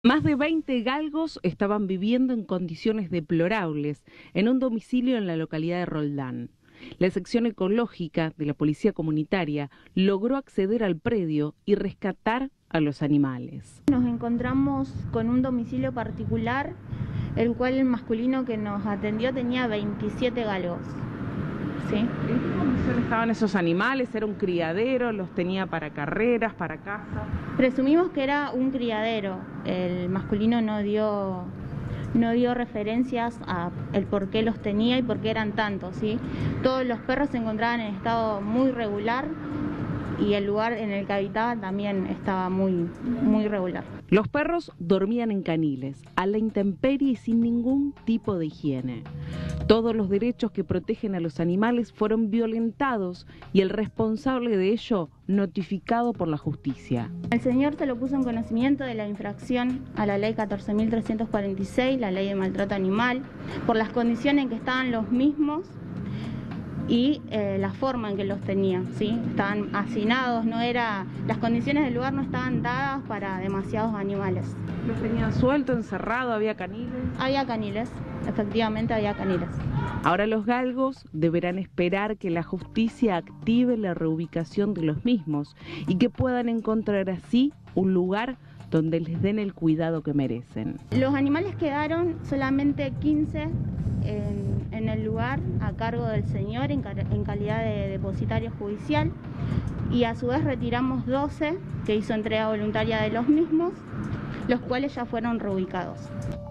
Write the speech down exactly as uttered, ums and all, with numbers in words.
Más de veinte galgos estaban viviendo en condiciones deplorables en un domicilio en la localidad de Roldán. La sección ecológica de la Policía Comunitaria logró acceder al predio y rescatar a los animales. Nos encontramos con un domicilio particular, el cual el masculino que nos atendió tenía veintisiete galgos. ¿Sí? ¿En qué condición estaban esos animales? ¿Era un criadero? ¿Los tenía para carreras, para caza? Presumimos que era un criadero. El masculino no dio, no dio referencias a el por qué los tenía y por qué eran tantos, ¿sí? Todos los perros se encontraban en estado muy regular y el lugar en el que habitaban también estaba muy, muy regular. Los perros dormían en caniles, a la intemperie y sin ningún tipo de higiene. Todos los derechos que protegen a los animales fueron violentados y el responsable de ello notificado por la justicia. El señor se lo puso en conocimiento de la infracción a la ley catorce mil trescientos cuarenta y seis, la ley de maltrato animal, por las condiciones en que estaban los mismos y eh, la forma en que los tenían, ¿sí? Estaban hacinados, no era, las condiciones del lugar no estaban dadas para demasiados animales. ¿Los tenían suelto, encerrado, había caniles? Había caniles, efectivamente había caniles. Ahora los galgos deberán esperar que la justicia active la reubicación de los mismos y que puedan encontrar así un lugar donde les den el cuidado que merecen. Los animales quedaron solamente quince en, en el lugar a cargo del señor en, en calidad de depositario judicial y a su vez retiramos doce que hizo entrega voluntaria de los mismos, los cuales ya fueron reubicados.